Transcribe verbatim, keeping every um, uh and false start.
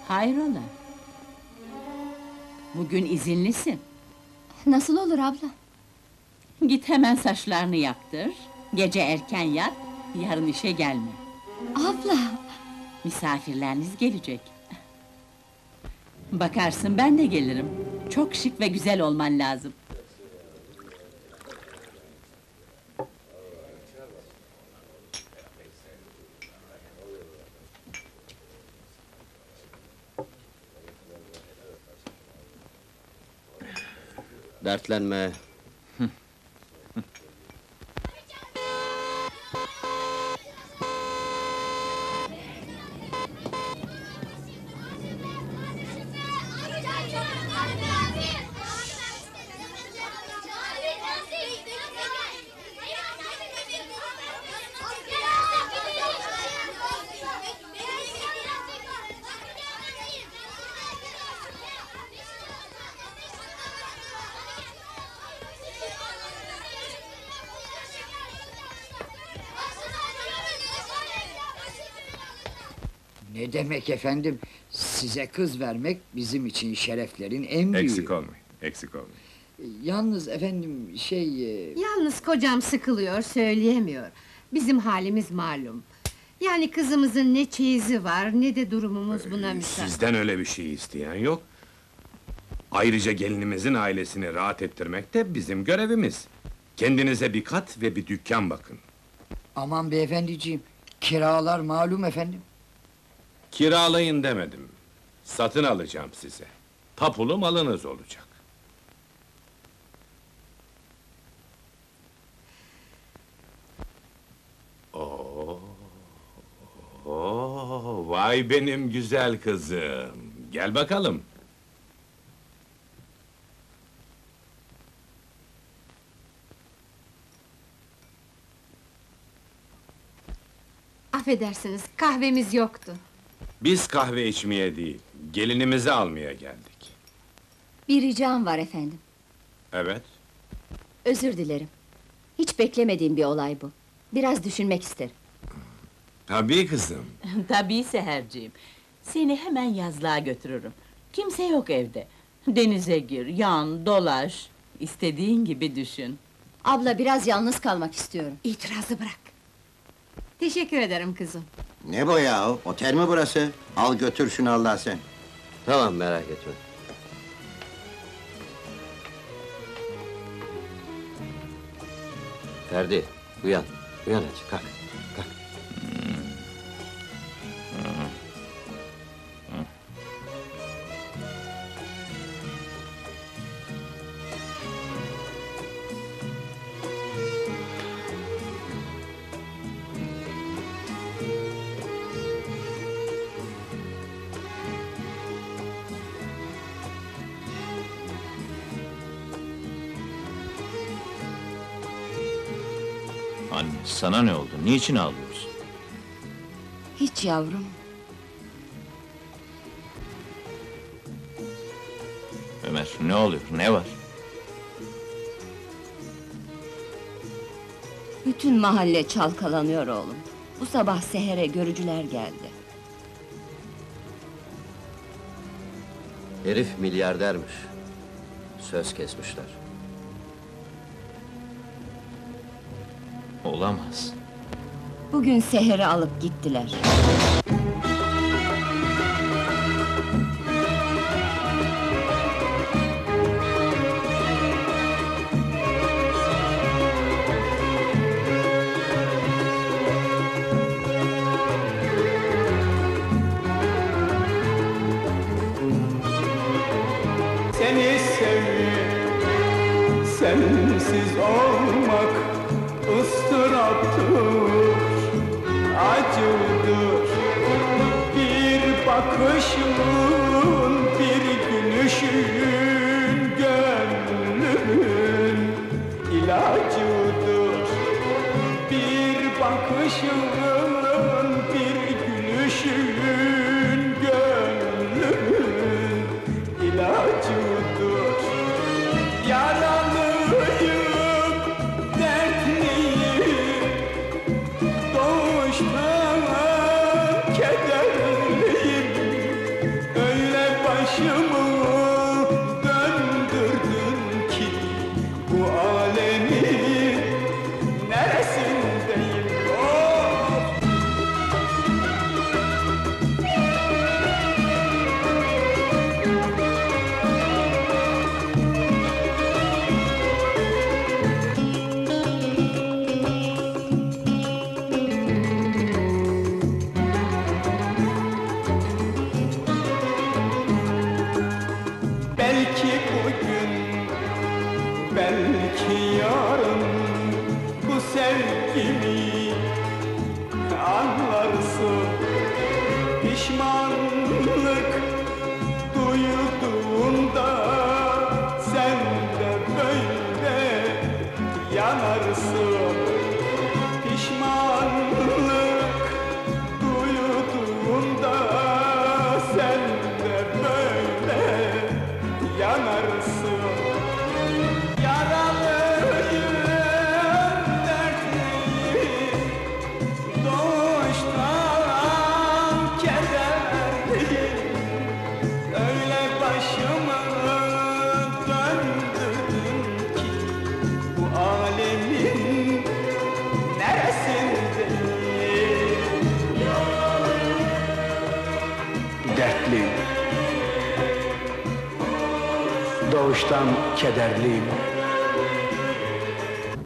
Hayrola? Bugün izinlisin. Nasıl olur abla? Git hemen saçlarını yaptır, gece erken yat, yarın işe gelme. Abla! Misafirleriniz gelecek. Bakarsın ben de gelirim. Çok şık ve güzel olman lazım. Dertlenme. Ne demek efendim? Size kız vermek bizim için şereflerin en büyüğü. Eksik olmayın, eksik olmayın. Yalnız efendim şey... e, Yalnız kocam sıkılıyor, söyleyemiyor. Bizim halimiz malum. Yani kızımızın ne çeyizi var, ne de durumumuz buna müsait. Sizden öyle bir şey isteyen yok. Ayrıca gelinimizin ailesini rahat ettirmek de bizim görevimiz. Kendinize bir kat ve bir dükkan bakın. Aman beyefendiciğim, kiralar malum efendim. Kiralayın demedim. Satın alacağım size. Tapulu malınız olacak. Oo, oo, vay benim güzel kızım. Gel bakalım. Affedersiniz, kahvemiz yoktu. Biz kahve içmeye değil, gelinimizi almaya geldik. Bir ricam var efendim. Evet. Özür dilerim. Hiç beklemediğim bir olay bu. Biraz düşünmek isterim. Tabii kızım. Tabii Seherciğim. Seni hemen yazlığa götürürüm. Kimse yok evde. Denize gir, yan, dolaş. İstediğin gibi düşün. Abla biraz yalnız kalmak istiyorum. İtirazı bırak. Teşekkür ederim kızım. Ne bu ya? Otel mi burası? Al götür şunu Allah sen. Tamam, merak etme. Ferdi, uyan. Uyan hadi, kalk. Kalk. Anne, sana ne oldu? Niçin ağlıyorsun? Hiç yavrum. Ömer, ne oluyor? Ne var? Bütün mahalle çalkalanıyor oğlum. Bu sabah sehere görücüler geldi. Herif milyardermiş. Söz kesmişler. Olamaz. Bugün seheri alıp gittiler. Seni sevmek, sensiz olmak ıstıraptır, acıdır. Bir bakışın, bir gülüşün gönlümün ilacıdır. Bir bakışın, bir gülüşün gönlümün ilacıdır. Yaralıyım, dertliyim, doğuştan kederliyim. pişmanlık duyduğunda sen de böyle yanarsın. Pişmanlık duyduğunda sen de böyle yanarsın. Yaralıyım, dertliyim, doğuştan kederliyim. Öyle başımı döndürdün ki bu alemin neresindeyim? Dertliyim, doğuştan kederliyim.